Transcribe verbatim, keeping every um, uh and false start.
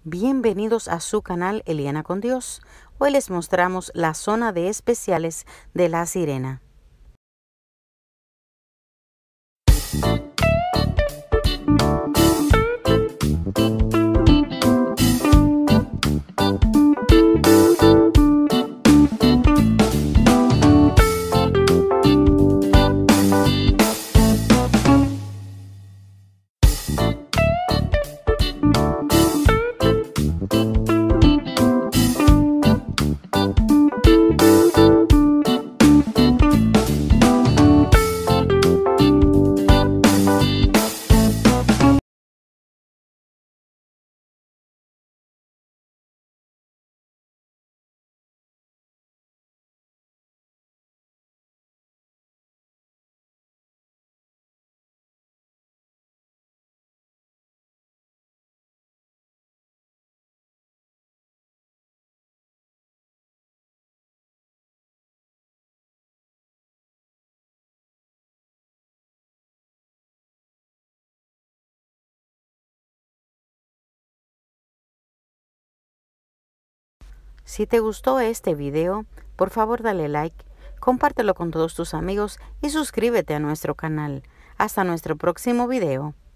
Bienvenidos a su canal Eliana con Dios. Hoy les mostramos la zona de especiales de La Sirena. Si te gustó este video, por favor dale like, compártelo con todos tus amigos y suscríbete a nuestro canal. Hasta nuestro próximo video.